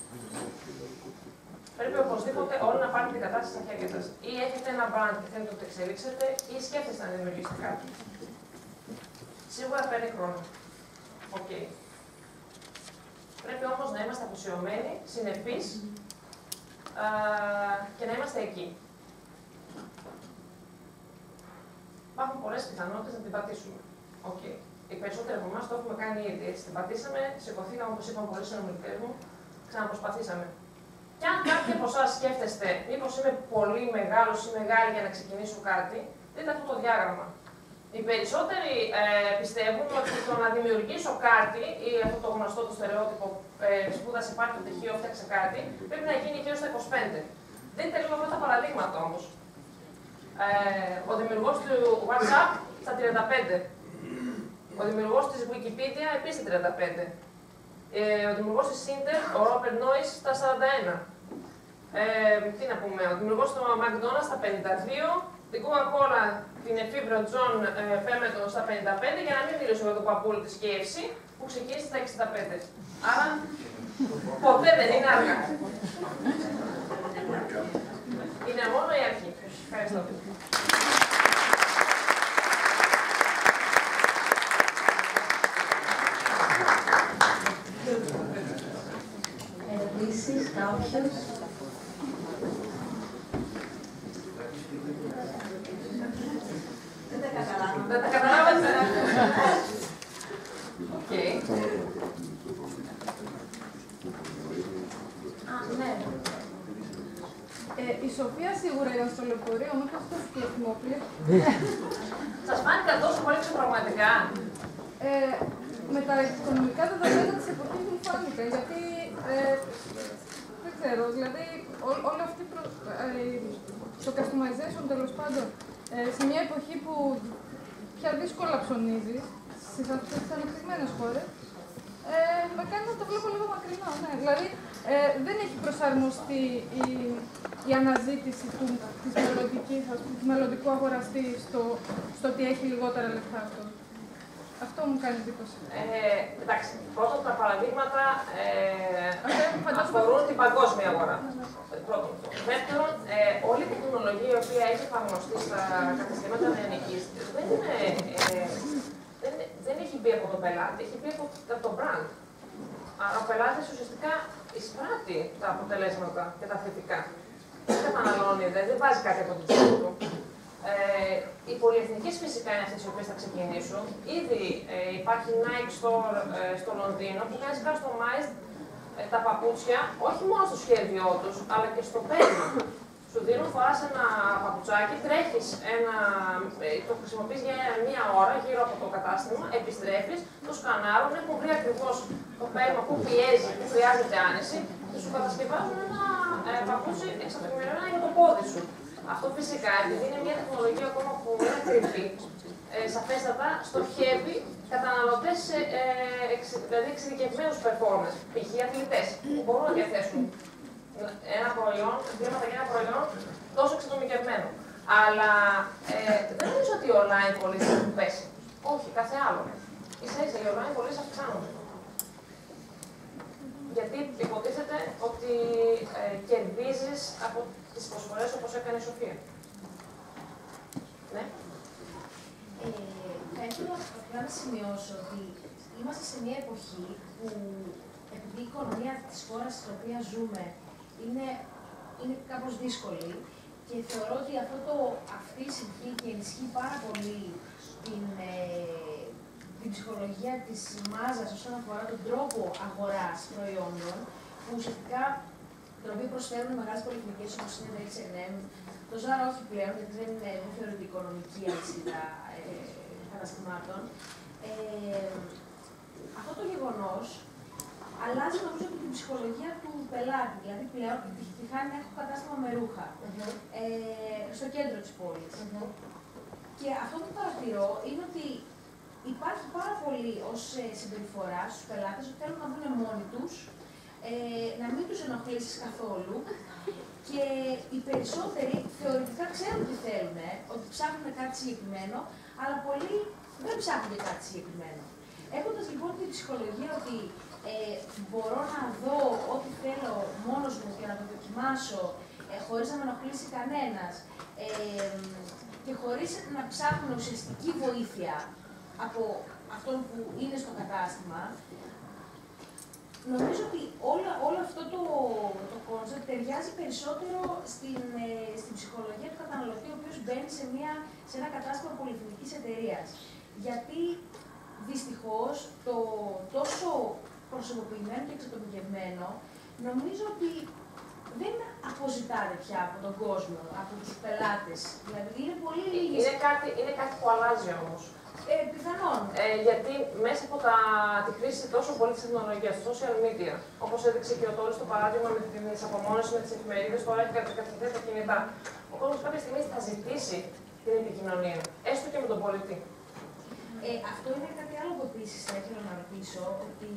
[SPEAKER 2] Πρέπει οπωσδήποτε όλοι να πάρετε την κατάσταση στα χέρια σας. Ή έχετε ένα brand και θέλετε να το εξελίξετε, ή σκέφτεστε να δημιουργήσετε κάτι. Σίγουρα παίρνει χρόνο. Okay. Πρέπει όμως να είμαστε αφοσιωμένοι, συνεπείς και να είμαστε εκεί. Υπάρχουν πολλές πιθανότητες να την πατήσουμε. Okay. Οι περισσότεροι από εμάς το έχουμε κάνει ήδη. Έτσι, την πατήσαμε, σηκωθήκαμε, όπως είπαν πολλοί συνομιλητές μου, ξαναπροσπαθήσαμε. Και αν κάποιοι από εσάς σκέφτεστε, μήπως είμαι πολύ μεγάλος ή μεγάλη για να ξεκινήσω κάτι, δείτε αυτό το διάγραμμα. Οι περισσότεροι πιστεύουν ότι το να δημιουργήσω κάτι, ή αυτό το γνωστό το στερεότυπο, σπούδασε πάρει το πτυχίο, φτιάξε κάτι, πρέπει να γίνει γύρω στα 25. Δείτε λίγο αυτά τα παραδείγματα όμως. Ο δημιουργός του WhatsApp στα 35. Ο δημιουργός της Wikipedia επίσης στα 35. Ο δημιουργός της Intel, ο Robert Noyce, στα 41. Τι να πούμε, ο δημιουργός του McDonald's στα 52. Την Coca-Cola, την εφήβρο John Pemberton στα 55, για να μην μιλήσω για τον παππούλη της KFC, που ξεκίνησε στα 65. Άρα, ποτέ δεν είναι αργά. Είναι μόνο η αρχή. Ευχαριστώ.
[SPEAKER 1] Ερωτήσεις, κάποιος?
[SPEAKER 2] Δεν τα καταλάβατε. Οκ.
[SPEAKER 1] Ναι.
[SPEAKER 3] Η Σοφία σίγουρα ήταν στο λεωφορείο, μήπως το Θερμόπλη.
[SPEAKER 2] Σας φάνηκαν τόσο πολύ ξεπραγματικά?
[SPEAKER 3] Με τα οικονομικά δεδομένα της εποχής μου φάνηκαν, γιατί δεν ξέρω, δηλαδή όλο αυτή το customization τέλος πάντων, σε μια εποχή που πια δύσκολα ψωνίζεις, στις ανεπτυγμένες χώρες, με κάνει να το βλέπω λίγο μακρινό. Ναι. Δηλαδή, δεν έχει προσαρμοστεί η αναζήτηση του μελλοντικού αγοραστή στο ότι έχει λιγότερα λεφτά αυτό. Αυτό μου κάνει εντύπωση.
[SPEAKER 2] Εντάξει, πρώτα τα παραδείγματα αφορούν την παγκόσμια αγορά. Πρώτον. Δεύτερον, όλη η τεχνολογία η οποία έχει εφαρμοστεί στα καταστήματα νεανικής δεν έχει μπει από τον πελάτη, έχει μπει από το brand. Άρα ο πελάτης ουσιαστικά εισπράττει τα αποτελέσματα και τα θετικά. Δεν καταναλώνει, δεν βάζει κάτι από την τσέπη του. Οι πολυεθνικές φυσικά είναι αυτές οι οποίες θα ξεκινήσουν. Ήδη υπάρχει Nike Store στο Λονδίνο που κάνει customized τα παπούτσια, όχι μόνο στο σχέδιό τους, αλλά και στο πέρμα. Σου δίνουν, φοράς ένα παπουτσάκι, τρέχεις το χρησιμοποιείς για μία ώρα γύρω από το κατάστημα, επιστρέφεις, το σκανάρουν, έχουν βρει ακριβώς το πέρμα που πιέζει, που χρειάζεται άνεση και σου κατασκευάζουν ένα παπούτσι εξατομικευμένο για το πόδι σου. Αυτό φυσικά, επειδή είναι μια τεχνολογία ακόμα που είναι κρυφή, σαφέστατα στοχεύει καταναλωτές, δηλαδή εξειδικευμένους performance, π.χ. αθλητές, που μπορούν να διαθέσουν ένα προϊόν, χρήματα για ένα προϊόν τόσο εξατομικευμένο. Αλλά δεν νομίζω ότι οι online πωλήσεις έχουν πέσει. Όχι, κάθε άλλο. Ίσα-ίσα οι online πωλήσεις αυξάνονται. Γιατί υποτίθεται ότι κερδίζεις από τις προσφορές όπως έκανε η Σοφία. Ναι.
[SPEAKER 4] Θα ήθελα να σημειώσω ότι είμαστε σε μια εποχή που επειδή η οικονομία της χώρας στην οποία ζούμε είναι κάπως δύσκολη και θεωρώ ότι αυτή η συνθήκη ενισχύει πάρα πολύ την ψυχολογία της μάζας όσον αφορά τον τρόπο αγοράς προϊόντων που ουσιαστικά τον οποίο προσφέρουν οι μεγάλες πολυεθνικές όπως είναι το H&M, το Zara όχι πλέον, γιατί δεν θεωρείται οικονομική αλυσίδα καταστημάτων. Αυτό το γεγονός αλλάζει νομίζω και την ψυχολογία του πελάτη. Δηλαδή πλέον τυχάνει να έχω κατάστημα με ρούχα στο κέντρο της πόλης. Και αυτό που παρατηρώ είναι ότι υπάρχει πάρα πολύ ως συμπεριφορά στους πελάτες ότι θέλουν να βγουν μόνοι τους, να μην τους ενοχλήσεις καθόλου και οι περισσότεροι θεωρητικά ξέρουν τι θέλουν, ότι ψάχνουν κάτι συγκεκριμένο, αλλά πολλοί δεν ψάχνουν για κάτι συγκεκριμένο. Έχοντας λοιπόν την ψυχολογία ότι μπορώ να δω ό,τι θέλω μόνος μου και να το δοκιμάσω χωρίς να με ενοχλήσει κανένας και χωρίς να ψάχνω ουσιαστική βοήθεια από αυτόν που είναι στο κατάστημα, νομίζω ότι όλο αυτό το κόνσεπτ ταιριάζει περισσότερο στην ψυχολογία του καταναλωτή, ο οποίος μπαίνει σε ένα κατάστημα πολυεθνικής εταιρείας. Γιατί δυστυχώς το τόσο προσωποποιημένο και εξατομικευμένο νομίζω ότι δεν αποζητάται πια από τον κόσμο, από τους πελάτες. Δηλαδή είναι πολύ λίγες.
[SPEAKER 2] Είναι κάτι που αλλάζει όμως.
[SPEAKER 4] Πιθανόν.
[SPEAKER 2] Γιατί μέσα από τη χρήση τόσο πολύ της τεχνολογίας, του social media, όπως έδειξε και ο Τόλης το παράδειγμα με τις απομόνωση με τις εφημερίδες, τώρα έχει κατευθυνθεί τα κινητά. Ο κόσμος κάποια στιγμή θα ζητήσει την επικοινωνία, έστω και με τον πολιτή.
[SPEAKER 4] Αυτό είναι κάτι άλλο που επίσης θα ήθελα να ρωτήσω, ότι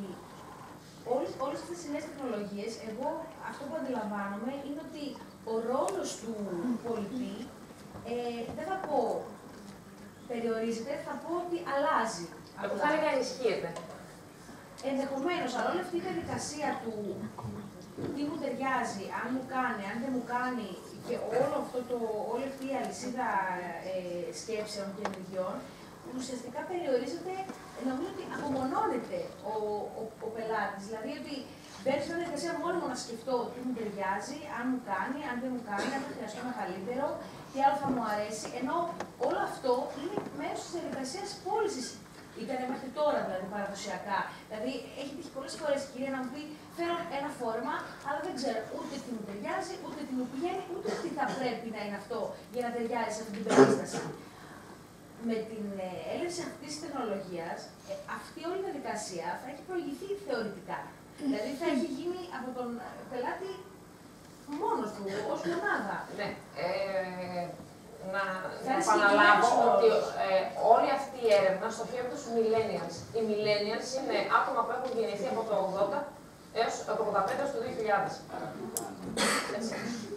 [SPEAKER 4] όλες αυτές οι νέες τεχνολογίες, εγώ αυτό που αντιλαμβάνομαι είναι ότι ο ρόλος του πολιτή, δεν θα πω περιορίζεται, θα πω ότι αλλάζει.
[SPEAKER 2] Εγώ θα έλεγα ενισχύεται.
[SPEAKER 4] Ενδεχομένως, αλλά όλη αυτή η διαδικασία του τι μου ταιριάζει, αν μου κάνει, αν δεν μου κάνει και όλη αυτή η αλυσίδα σκέψεων και ενεργειών, ουσιαστικά περιορίζεται, νομίζω ότι απομονώνεται ο πελάτης. Δηλαδή ότι μπαίνω στην διαδικασία μόνο να σκεφτώ τι μου ταιριάζει, αν μου κάνει, αν δεν μου κάνει, αν θα χρειαστώ ένα καλύτερο, τι άλλο θα μου αρέσει. Ενώ όλο αυτό είναι μέρος της διαδικασίας πώλησης. Ήταν μέχρι τώρα δηλαδή παραδοσιακά. Δηλαδή έχει τύχει πολλές φορές η κυρία να μου πει: φέρω ένα φόρμα, αλλά δεν ξέρω ούτε τι μου ταιριάζει, ούτε τι μου πηγαίνει, ούτε τι θα πρέπει να είναι αυτό για να ταιριάζει σε αυτή την περίσταση. Με την έλευση αυτής της τεχνολογίας, αυτή όλη η διαδικασία θα έχει προηγηθεί θεωρητικά. Δηλαδή θα έχει γίνει από τον πελάτη μόνος του, ως μονάδα.
[SPEAKER 2] Ναι. Να επαναλάβω ότι όλη αυτή η έρευνα στοχεύεται στους millennials. Οι millennials είναι άτομα που έχουν γεννηθεί από το 80 έως το 85 έως το 2000. Έτσι.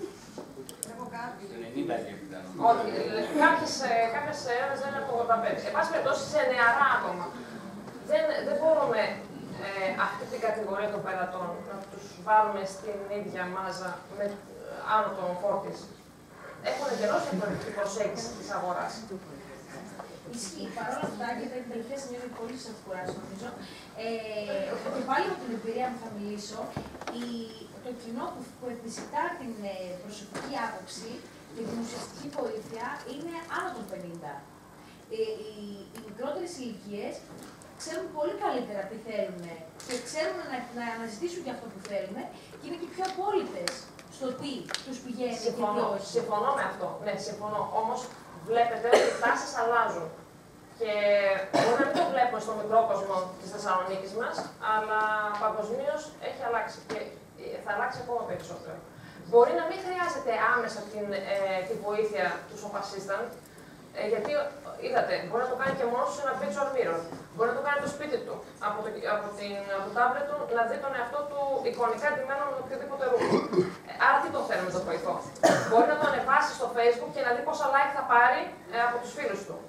[SPEAKER 2] Όχι, κάποιες έρευνες δεν είναι από το 85. Εν πάση περιπτώσει, σε νεαρά άτομα. Δεν μπορούμε αυτή την κατηγορία των πελατών να τους βάλουμε στην ίδια μάζα με άνω των 40. Έχουν εντελώς διαφορετική προσέγγιση της αγοράς.
[SPEAKER 4] Ισχύει. Παρ' όλα αυτά, και τα τελευταία σημεία είναι πολύ σας κουράζει, νομίζω. Και πάλι από την εμπειρία μου θα μιλήσω. Το κοινό που επιζητά την προσωπική άποψη και την ουσιαστική βοήθεια είναι άνω των 50. Οι μικρότερες ηλικίες ξέρουν πολύ καλύτερα τι θέλουν και ξέρουν να αναζητήσουν και αυτό που θέλουν και είναι και πιο απόλυτες στο τι τους πηγαίνει και τι όχι.
[SPEAKER 2] Συμφωνώ με αυτό. Ναι, συμφωνώ. Όμως βλέπετε ότι οι τάσεις αλλάζουν. Και μπορεί να μην το βλέπουμε στο μικρό κόσμο της Θεσσαλονίκης μας, αλλά παγκοσμίως έχει αλλάξει και θα αλλάξει ακόμα περισσότερο. Μπορεί να μην χρειάζεται άμεσα τη βοήθεια του σοφασίσταν, γιατί είδατε, μπορεί να το κάνει και μόνος του σε ένα picture mirror. Μπορεί να το κάνει το σπίτι του, από το τάμπλετ του, να δει τον εαυτό του εικονικά ντυμένο με οποιοδήποτε ρούχο. Άρα τι το θέλουμε το βοηθό. Μπορεί να το ανεβάσει στο Facebook και να δει πόσα like θα πάρει από τους φίλους του.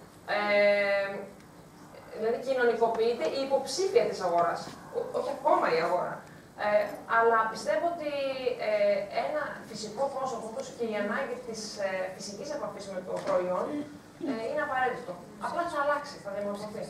[SPEAKER 2] Δηλαδή κοινωνικοποιείται η υποψήφια της αγοράς, όχι ακόμα η αγορά. Αλλά πιστεύω ότι ένα φυσικό πρόσωπο, όπως και η ανάγκη της φυσικής επαφής με το προϊόν, είναι απαραίτητο. Απλά θα αλλάξει, θα διαμορφωθεί.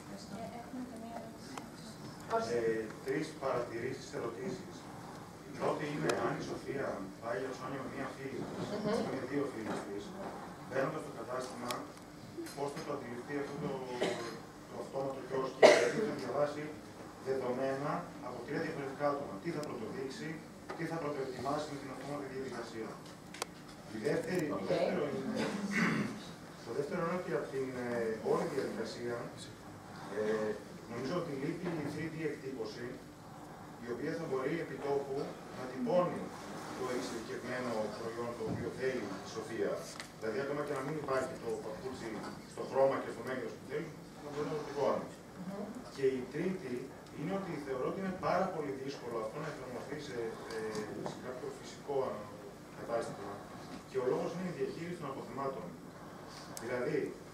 [SPEAKER 5] Τρεις παρατηρήσεις, ερωτήσεις. Η πρώτη είναι αν η Σοφία πάει για ψώνια με μία φίλη, με δύο φίλες της, μπαίνοντας στο κατάστημα, πώς θα το αντιληφθεί αυτό το αυτόματο κιόσκι, γιατί θα διαβάσει δεδομένα από τρία διαφορετικά άτομα. Τι θα πρωτοδείξει, τι θα πρωτοετοιμάσει με την αυτόματη διαδικασία. Το δεύτερο είναι ότι από την όλη διαδικασία νομίζω ότι λείπει η 3D εκτύπωση, η οποία θα μπορεί επί τόπου να τυπώνει το εξειδικευμένο προϊόν το οποίο θέλει η Σοφία. Δηλαδή, ακόμα και να μην υπάρχει το παπούτσι στο χρώμα και στο μέγεθος που θέλει, θα μπορεί να το τυπώνει. Και η τρίτη είναι ότι θεωρώ ότι είναι πάρα πολύ δύσκολο αυτό να εφαρμοστεί σε κάποιο φυσικό κατάστημα. Και ο λόγος είναι η διαχείριση των αποθεμάτων. Δηλαδή,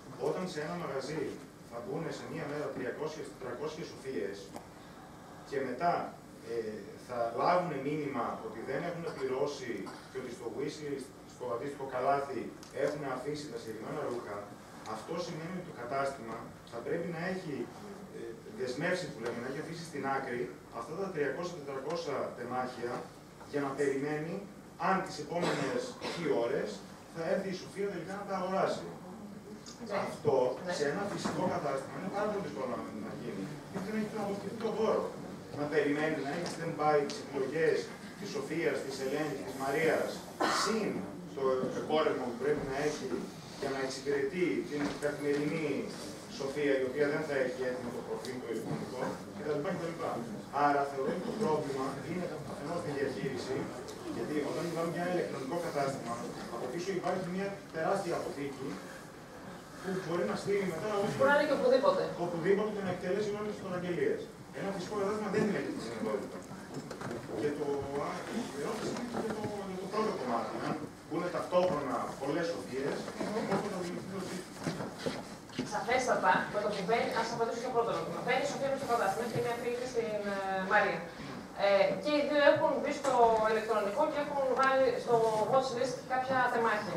[SPEAKER 5] Όταν σε ένα μαγαζί θα μπουν σε μία μέρα 300-400 σοφίες και μετά θα λάβουν μήνυμα ότι δεν έχουν πληρώσει και ότι στο wishlist, στο αντίστοιχο καλάθι, έχουν αφήσει τα συγκεκριμένα ρούχα, αυτό σημαίνει ότι το κατάστημα θα πρέπει να έχει δεσμεύσει, που λέμε, να έχει αφήσει στην άκρη αυτά τα 300-400 τεμάχια για να περιμένει αν τις επόμενες 2 ώρες θα έρθει η Σοφία τελικά να τα αγοράσει. Αυτό σε ένα φυσικό κατάστημα είναι πάρα πολύ δύσκολο να γίνει. Γιατί δεν έχει τον αποθηκευτικό χώρο. Να περιμένει να έχει stand-by τις επιλογές της Σοφίας, της Ελένης, της Μαρίας, συν το εμπόρευμα που πρέπει να έχει για να εξυπηρετεί την καθημερινή Σοφία, η οποία δεν θα έχει έτοιμο το προφίλ, το ηλεκτρονικό κτλ. Άρα θεωρώ ότι το πρόβλημα είναι αφενός τη διαχείριση, γιατί όταν μιλάμε για ένα ηλεκτρονικό κατάστημα, από πίσω υπάρχει μια τεράστια αποθήκη που μπορεί να στείλει μετά
[SPEAKER 2] μπορεί να είναι και
[SPEAKER 5] οπουδήποτε και να εκτελέσει όλες τις παραγγελίες. Ένα φυσικό κατάστημα δεν είναι τη συνειδητότητα. Και το ερώτηση είναι για το πρώτο κομμάτι. Αν μπουν ταυτόχρονα πολλές Σοφίες, πώς θα δημιουργηθεί το σύστημα.
[SPEAKER 2] Σαφέστατα, με το που μπαίνει, ας απαντήσω στο πρώτο ερώτημα. Μπαίνει η Σοφία με στο κατάστημα και μια φίλη στην Μαρία. Και οι δύο έχουν μπει στο ηλεκτρονικό και έχουν βάλει στο watch list κάποια τεμάχια.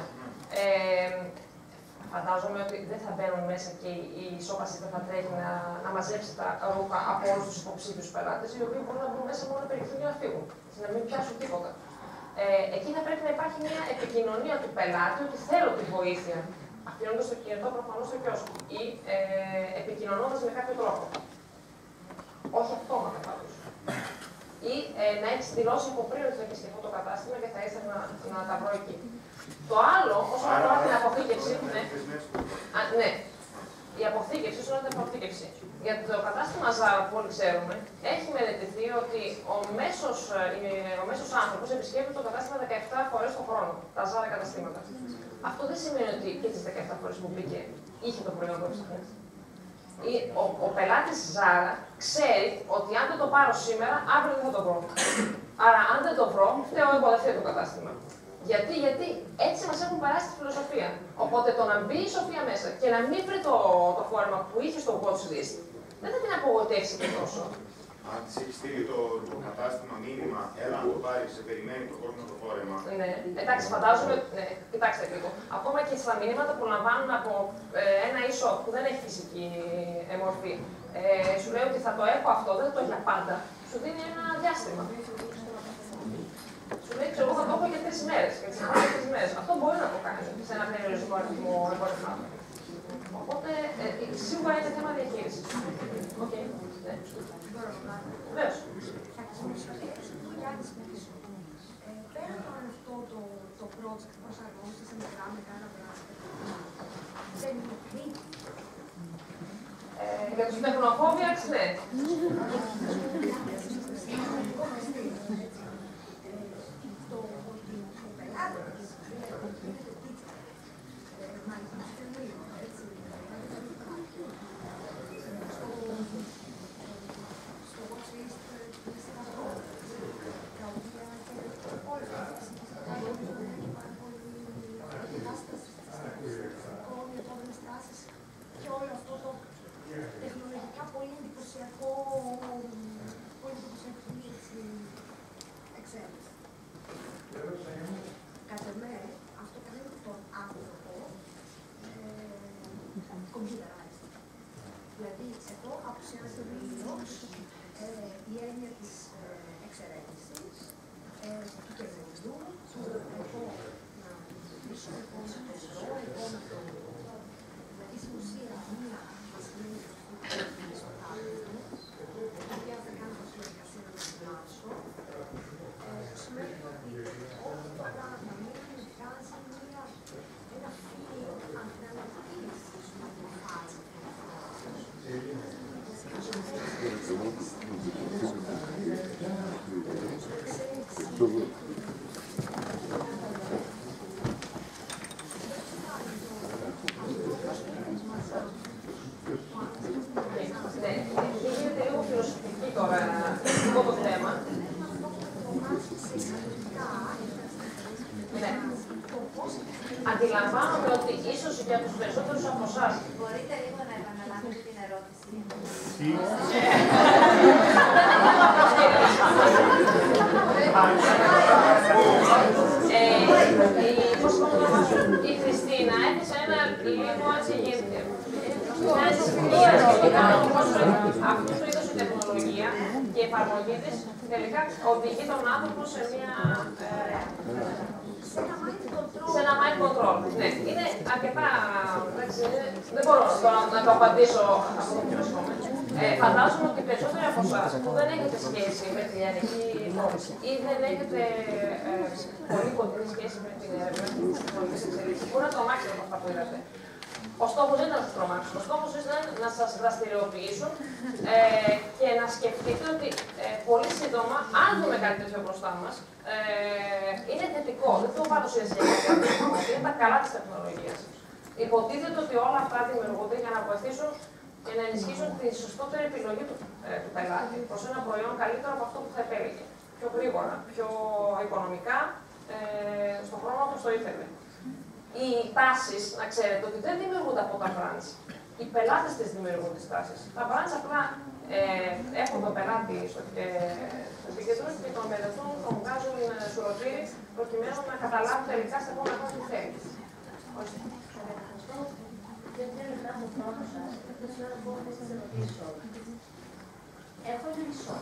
[SPEAKER 2] Φαντάζομαι ότι δεν θα μπαίνουν μέσα και η σώπαση δεν θα τρέχει να μαζέψει τα ρούχα από όλους τους υποψήφιους πελάτες, οι οποίοι μπορούν να μπουν μέσα μόνο να περιχθούν για να φύγουν, να μην πιάσουν τίποτα. Εκεί θα πρέπει να υπάρχει μια επικοινωνία του πελάτη ότι θέλω τη βοήθεια, αφήνοντας το κινητό προφανώς στο κιόσκο ή επικοινωνώντας με κάποιο τρόπο. Όχι αυτόματα πάντως. Ή να έχει δηλώσει από πριν ότι θα επισκεφτώ το κατάστημα και θα ήθελα να τα βρω εκεί. Το άλλο, όσον αφορά την αποθήκευση. Ναι. Η αποθήκευση, όσον αφορά την αποθήκευση. Για το κατάστημα Ζάρα, που όλοι ξέρουμε, έχει μελετηθεί ότι ο μέσος άνθρωπος επισκέπτεται το κατάστημα 17 φορές το χρόνο. Τα Ζάρα καταστήματα. Αυτό δεν σημαίνει ότι και τις 17 φορές που μπήκε είχε το προϊόν που έψαχνε. Ο πελάτης Ζάρα ξέρει ότι αν δεν το πάρω σήμερα, αύριο δεν θα το βρω. Άρα, αν δεν το βρω, φταίω εγώ, δεν φταίει το κατάστημα. Γιατί έτσι μας έχουν περάσει τη φιλοσοφία. Οπότε το να μπει η Σοφία μέσα και να μην βρει το φόρεμα που είχε στο watch list, δεν θα την απογοητεύσει και τόσο.
[SPEAKER 5] Αν της έχει στείλει το κατάστημα μήνυμα, έλα να το πάρει, σε περιμένει το κόσμο το φόρεμα.
[SPEAKER 2] Ναι, εντάξει, φαντάζομαι. Ναι, κοιτάξτε λίγο. Ακόμα και στα μηνύματα που λαμβάνουν από ένα e-shop που δεν έχει φυσική μορφή, σου λέει ότι θα το έχω αυτό, δεν το έχει για πάντα. Σου δίνει ένα διάστημα. Σου λέει, ξέρω εγώ, θα το έχω για 3 μέρες. Και τις επόμενες 3 μέρες. Αυτό μπορεί να το κάνει σε ένα περιορισμό αριθμό εμπορευμάτων. Οπότε, σίγουρα είναι θέμα διαχείρισης. Οκ. Βεβαίως.
[SPEAKER 4] Πέρα από αυτό το project που προσαρμόζεται σε μικρά μεγάλα πράγματα, δεν είναι
[SPEAKER 2] για τους τεχνοφόβιαξ, ναι. αντιλαμβάνομαι ότι ίσως για τους περισσότερους από εσάς.
[SPEAKER 4] Μπορείτε λίγο να επαναλάβετε την ερώτηση. Η Χριστίνα έθεσε ένα λίγο έτσι γέννη. Αυτού του είδους η τεχνολογία και η εφαρμογή της τελικά οδηγεί τον άνθρωπο σε μια. Σε ένα mind control. Ναι, είναι αρκετά. Δεν μπορώ τώρα να το απαντήσω αυτό το βρισκόμαι. Φαντάζομαι ότι οι περισσότεροι από εσάς που δεν έχετε σχέση με την ιατρική υπόθεση ή δεν έχετε πολύ κοντινή σχέση με την έρευνα και τις τεχνολογικές εξελίξεις, μπορεί να τρομάξετε από αυτά που είδατε. Ο στόχος δεν ήταν να σας τρομάξουν. Ο στόχος ήταν να σας δραστηριοποιήσουν και να σκεφτείτε ότι πολύ σύντομα, αν δούμε κάτι τέτοιο μπροστά μας, είναι θετικό. Δεν το παρουσιάζει είναι τα καλά της τεχνολογίας. Υποτίθεται ότι όλα αυτά δημιουργούνται για να βοηθήσουν και να ενισχύσουν τη σωστότερη επιλογή του πελάτη προς ένα προϊόν καλύτερο από αυτό που θα επέλεγε. Πιο γρήγορα, πιο οικονομικά, στον χρόνο όπως το ήθελε. Οι τάσεις, να ξέρετε, ότι δεν δημιουργούνται από τα brands. Οι πελάτες τις δημιουργούν τις τάσεις. Τα brands απλά έχουν τον πελάτη στο επίκεντρο και τον μελετούν, τον βγάζουν σουρωτήρι, προκειμένου να καταλάβουν τελικά στα επόμενα τι θέλει. Δεν λεπτά από χρόνο σας, εκτός η ώρα που έχω θέσει τις ερωτήσεις όλες. Έχω ένα μισό.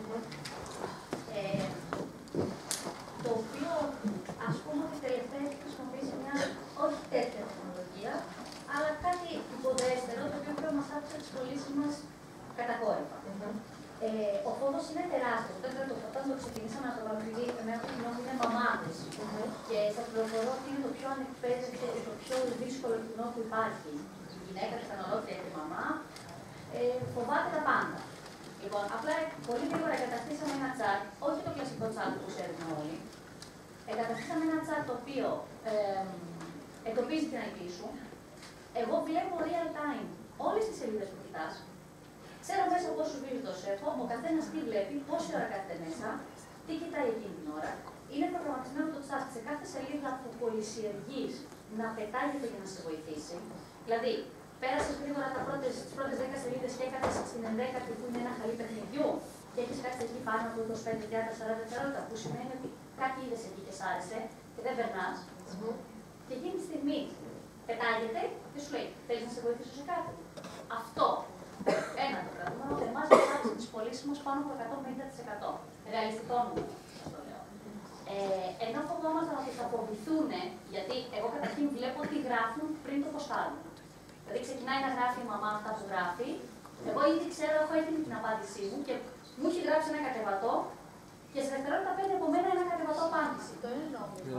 [SPEAKER 4] Το οποίο, ας πούμε, ότι τελευταία έχει χρησιμοποιήσει μια όχι τέτοια τεχνολογία, αλλά κάτι υποδέστερο, το οποίο πρέπει να μας άφησε τις πωλήσεις μας κατακόρυφα. Ο φόβος είναι τεράστιος. Όταν το ξεκινήσαμε να το βάλουμε, επειδή εμένα το κοινό μου είναι μαμάδες. Και σας πληροφορώ ότι είναι το πιο ανεκπαίδευτο και το πιο δύσκολο κοινό που υπάρχει. Η γυναίκα πιθανολόγια και η μαμά φοβάται τα πάντα. Λοιπόν, απλά πολύ γρήγορα εγκαταστήσαμε ένα chat, όχι το κλασικό chat που ξέρουμε όλοι. Εγκαταστήσαμε ένα chat το οποίο εντοπίζει την IP σου. Εγώ βλέπω real time όλες τις σελίδες που κοιτάς. Ξέρω μέσα πόσους βίντεos έχω, ο καθένας τι βλέπει, πόση ώρα κάθεται μέσα, τι κοιτάει εκείνη την ώρα. Είναι προγραμματισμένο το chat σε κάθε σελίδα που πολυσιεργείς να πετάγεται για να σε βοηθήσει. Δηλαδή, πέρασες γρήγορα τις πρώτες 10 σελίδες και έκατες στην 11η που είναι ένα χαλί παιχνιδιού και έχεις κάτσει εκεί πάνω από 25-30-40 δευτερόλεπτα, που σημαίνει ότι κάτι είδες εκεί και σ' άρεσε και δεν περνάς. Και εκείνη τη στιγμή πετάγεται και σου λέει: θέλεις να σε βοηθήσω σε κάτι. Αυτό. Ένα το κρατούμενο, εμάς μας άφησε τις πωλήσεις μας πάνω από 150%. Ρεαλιστικό νούμερο, σας το λέω. Ενώ φοβόμασταν ότι θα φοβηθούν, γιατί εγώ καταρχήν βλέπω τι γράφουν πριν το ποστάρουν. Δηλαδή ξεκινάει να γράφει η μαμά αυτά που γράφει, εγώ ήδη ξέρω, έχω έτοιμη την απάντησή μου και μου έχει γράψει ένα κατεβατό και σε δευτερόλεπτα παίρνει από μένα ένα κατεβατό απάντηση. Το είναι νόμιμο.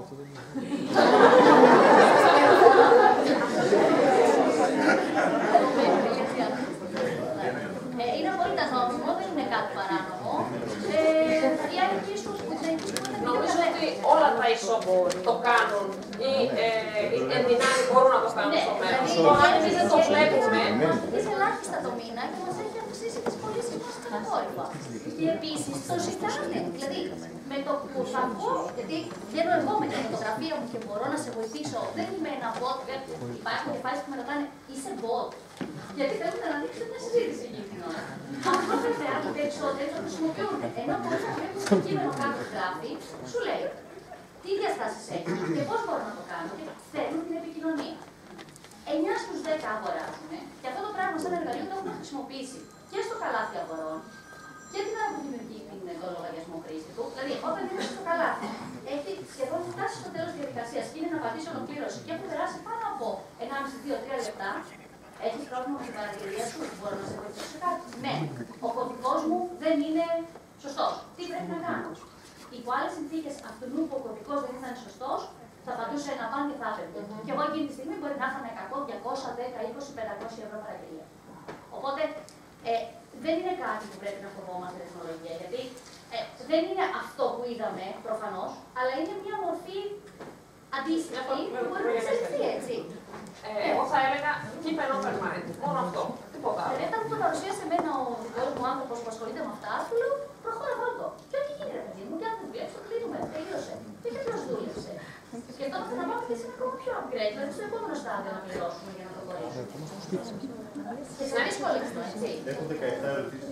[SPEAKER 4] Είναι απόλυτα νόμιμο, δεν είναι κάτι παράνομο. Η άλλη ίσως
[SPEAKER 2] νομίζω ότι όλα τα e-shop το κάνουν ή εν δυνάμει μπορούν να το κάνουν στο μέλλον. Αν εμείς δεν το βλέπουμε.
[SPEAKER 4] Είναι ελάχιστα το μήνα και μας έχει αυξήσει τις πωλήσεις μας κατακόρυφα. Και επίσης το ζητάνε. Δηλαδή με το που θα βγω, γιατί βγαίνω εγώ με την φωτογραφία μου και μπορώ να σε βοηθήσω, δεν είμαι ένα bot. Υπάρχουν και φάσεις που με ρωτάνε, είσαι bot. Γιατί θέλουν να ανοίξουν μια συζήτηση εκείνη την ώρα. Αυτό βέβαια οι περισσότεροι το χρησιμοποιούν. Ενώ μπορεί να βλέπουν το κείμενο κάτω που γράφει, σου λέει τι διαστάσεις έχει και πώς μπορώ να το κάνω και θέλουν την επικοινωνία. 9 στους 10 αγοράζουν και αυτό το πράγμα σαν εργαλείο το έχουμε χρησιμοποιήσει και στο καλάθι αγορών και την ώρα που δημιουργεί τον λογαριασμό χρήστη του. Δηλαδή, όταν είναι στο καλάθι, έχει σχεδόν φτάσει στο τέλος της διαδικασίας και είναι να πατήσει ολοκλήρωση και έχουν περάσει πάνω από 1,5-2-3 λεπτά. Έχεις πρόβλημα με την παρατηρία σου, μπορώ να σε βοηθήσω σε κάτι. Ναι, ο κωδικός μου δεν είναι σωστός. Τι πρέπει να κάνω. Υπό άλλες συνθήκες αυτού που ο κωδικός δεν ήταν σωστός, θα πατούσε ένα παν και θα έπαιρνε. Και εγώ εκείνη τη στιγμή μπορεί να είχαμε 100, 200, 10, 20, 500 ευρώ παρατηρία. Οπότε δεν είναι κάτι που πρέπει να φοβόμαστε τεχνολογία, γιατί δεν είναι αυτό που είδαμε προφανώς, αλλά είναι μια μορφή αντίστοιχη που μπορεί να εξελιχθεί έτσι.
[SPEAKER 2] Εγώ θα έλεγα keep an open mind. Μόνο αυτό. Τίποτα άλλο.
[SPEAKER 4] Όταν μου το παρουσίασε εμένα ο δικός μου άνθρωπος που ασχολείται με αυτά, του λέω προχώρα βάλτο. Και ό,τι γίνει ρε παιδί μου, και αν δεν δουλέψει, το κλείνουμε. Τελείωσε. Και ποιος δούλεψε. Και τώρα θα πάμε αυτές είναι ακόμα πιο upgrade, δηλαδή στο επόμενο στάδιο να πληρώσουμε για να προχωρήσουμε. Και στην δύσκολη αυτό, έτσι.
[SPEAKER 6] Έχω 17 ερωτήσεις.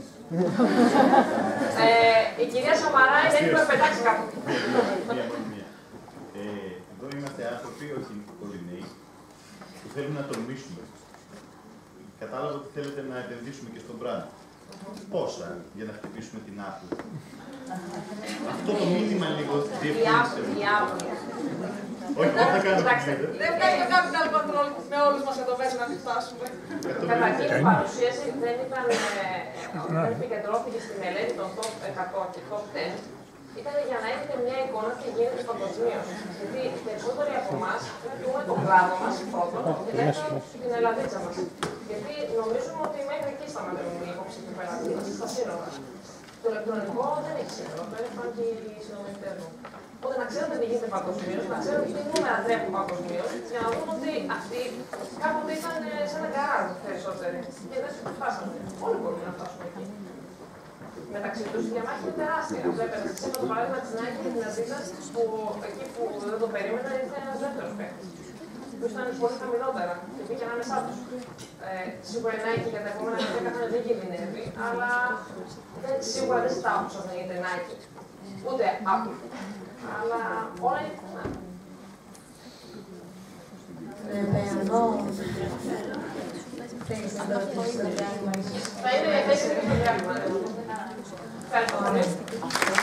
[SPEAKER 2] Η κυρία Σαμαρά είναι έτοιμη να πετάξει κάπου.
[SPEAKER 6] Μία. Εδώ είμαστε άνθρωποι, όχι πολύ νέοι, που θέλουμε να τολμήσουμε. Κατάλαβα ότι θέλετε να επενδύσουμε και στον brand. Πόσα για να χτυπήσουμε την Apple? Αυτό το μήνυμα λίγο διευθύνησε. Όχι, δεν θα κάνω την
[SPEAKER 3] Δεν κάνει το capital control με όλους μας εδώ μέσα να φτάσουμε.
[SPEAKER 2] Καταρχήν η παρουσίαση δεν επικεντρώθηκε στη μελέτη των top 100 και top 10. Ήταν για να έχετε μια εικόνα τι γίνεται παγκοσμίως. Γιατί οι περισσότεροι από εμάς δούμε τον κλάδο μας πρώτον και δεύτερον την Ελλαδίτσα μας. Γιατί νομίζουμε ότι μέχρι εκεί σταματούν οι υποψήφοι πελάτες μας, στα σύνορα. Το ηλεκτρονικό δεν έχει σύνορα, το έφεραν και οι συνομιλητές μου. Οπότε να ξέρετε τι γίνεται παγκοσμίως, να ξέρετε τι νούμερα τρέχουν παγκοσμίως, για να δούμε ότι αυτοί κάποτε ήταν σε ένα γκαράζ περισσότεροι και δεν φτάσαμε. Όλοι μπορούμε να φτάσουμε εκεί. Μεταξύ του η διαμάχη είναι τεράστια. Βλέπετε, σήμερα το παράδειγμα τη Nike και τη Adidas, που εκεί που δεν το περίμενα ήρθε ένα δεύτερο παίκτη. Που ήταν πολύ χαμηλότερα και πήγε ανάμεσά του. Σίγουρα η Nike για τα επόμενα 10 χρόνια δεν κινδυνεύει, αλλά σίγουρα δεν ζητάω από σας να γίνετε Nike. Ούτε Apple. Αλλά όλα είναι πιθανά.
[SPEAKER 1] Εγώ θέλεις να δώσεις το διάλειμμα ίσως.
[SPEAKER 2] Θα είναι 4 λεπτά διάλειμμα. Ευχαριστώ πολύ.